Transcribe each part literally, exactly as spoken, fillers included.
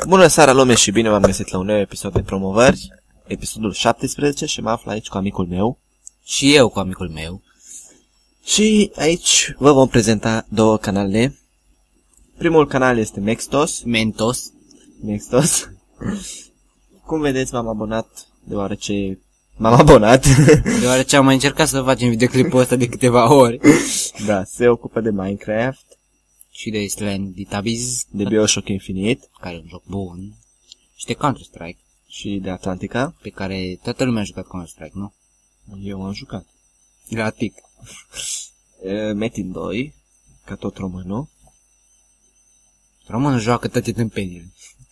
Bună seara, lume, și bine v-am găsit la un nou episod de promovări, episodul șaptesprezece, și mă aflu aici cu amicul meu. Și eu cu amicul meu. Și aici vă vom prezenta două canale. Primul canal este Mextos. Mentos. Mextos. Cum vedeți, m-am abonat deoarece m-am abonat. Deoarece am mai încercat să facem videoclipul ăsta de câteva ori. Da, se ocupă de Minecraft. Și de Slendytubbies. De Bioshock Infinite. Care e un joc bun. Și de Counter-Strike. Și de Atlantica. Pe care toată lumea a jucat Counter-Strike, nu? Eu am jucat. Gratic. Metin doi, ca tot românul. Românul joacă toate tâmpenile.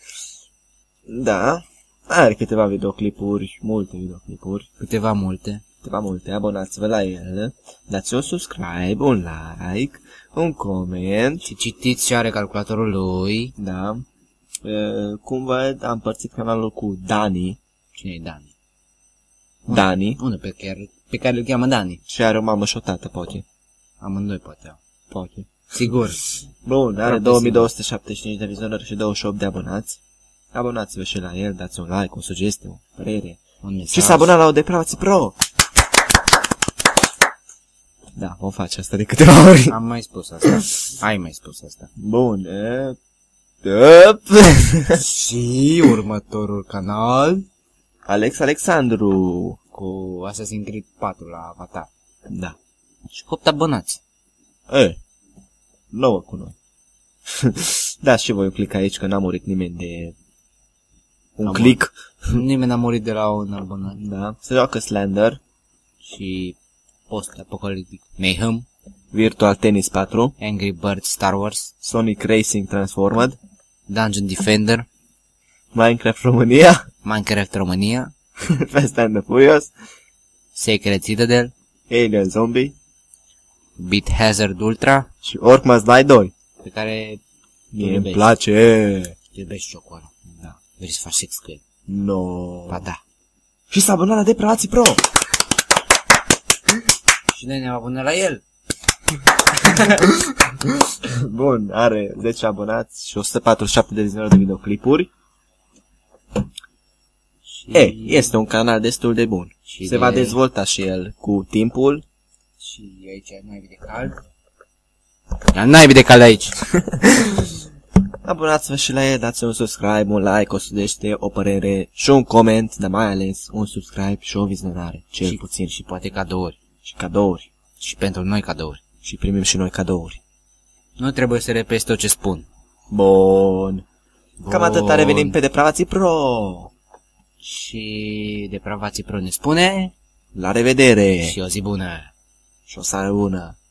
Da, are câteva videoclipuri, multe videoclipuri. Câteva multe. Câteva multe, abonați-vă la el, dați un subscribe, un like, un comment. Și citiți și are calculatorul lui. Da. E, cum văd, am împărțit canalul cu Dani. Cine e Dani? Dani. Unul pe care, pe care îl cheamă Dani. Și are o mamă și o tată, poate. Amândoi poate au. Poate. Sigur. Bun, are două mii două sute șaptezeci și cinci de vizionări și douăzeci și opt de abonați. Abonați-vă și la el, dați un like, o sugestie, o părere. Un mesaj. Și să abonați la O Depravații Pro! Da, vom face asta de câteva ori. Am mai spus asta. Ai mai spus asta. Bun, e... Și următorul canal. Alex Alexandru. Cu Assassin's Creed patru la Avatar. Da. Și opt abonați. E, nouă cu noi. Da, și voi click aici, că n-a murit nimeni de un Am click. Nimeni n-a murit de la un abonat. Da. Se joacă Slender. Și post-apocalyptic Mayhem. Virtual Tennis patru. Angry Birds Star Wars. Sonic Racing Transformed. Dungeon Defender. Minecraft România. Minecraft România. Fast and the Furious. Sacred Citadel. Alien Zombie. Beat Hazard Ultra. Și Orc Must Die doi. Pe care Mie îmi place. iubești jocul ăla. Da. Vrei să faci sex cu el. No. Ba da. Și s-a abonat la Depravații Pro. Și noi ne-am abonat la el. Bun, are zece abonați și o sută patruzeci și șapte de vizionări de videoclipuri. Și... E, este un canal destul de bun. Și Se de... va dezvolta și el cu timpul. Și aici ai naibii de cald. La naibii de cald aici. Abonați-vă și la el, dați un subscribe, un like, o sugestie, o părere și un coment, dar mai ales un subscribe și o vizionare, cel și, puțin. Și poate cadouri. Și cadouri. Și pentru noi cadouri. Și primim și noi cadouri. Nu trebuie să repezi tot ce spun. Bun. Bun. Cam atât, revenim pe Depravații Pro. Și Depravații Pro ne spune... La revedere. Și o zi bună. Și o seară bună.